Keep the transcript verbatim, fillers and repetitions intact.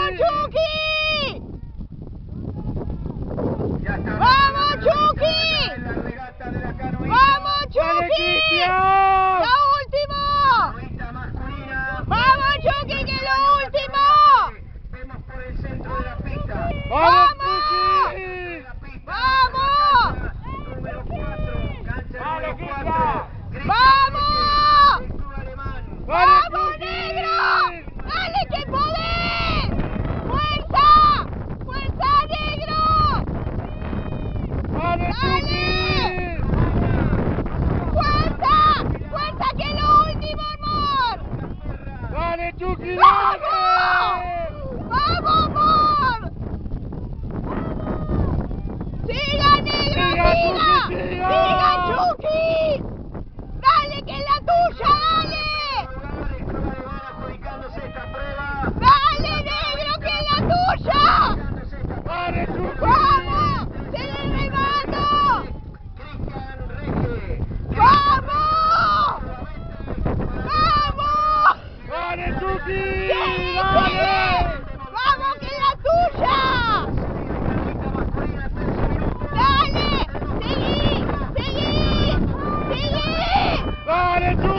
Chucky! Ya está. ¡Vamos, Chucky! En la regata de la canoita. ¡Vamos, Chucky! ¡Lo último! Canoita masculina. ¡Vamos, Chucky, que es lo último! Vemos por el centro de la pista. ¡Vamos! De la pista. ¡Vamos! Número cuatro. Cancha ¡Vale, número Kika! cuatro. ¡Vamos! El club alemán. ¡Vamos, negro! ¡Dale que podés! ¡Fuerza! ¡Fuerza, negro! ¡Vale, ¡Dale! ¡Fuerza! ¡Fuerza, que es lo último, amor! ¡Vale, Chucky! ¡Vamos! ¡Vamos, amor! ¡Siga, negro, ¡Siga, siga! Chucky, siga! ¡Siga, Chucky! ¡Dale, que es la tuya, dale! El club alemán adjudicándose esta prueba. ¡Dale, negro, que es la tuya! Adjudicándose esta prueba. ¡Vale, Chucky! ¡Vamos! ¡Sigue remando! Cristian Regge. ¡Vamos! ¡Vamos! ¡Vale, Chucky! ¡Sigue, ¡Vale! sigue! ¡Vamos, que es la tuya! ¡Dale! ¡Seguí! ¡Seguí! ¡Seguí! ¡Vale, Chucky!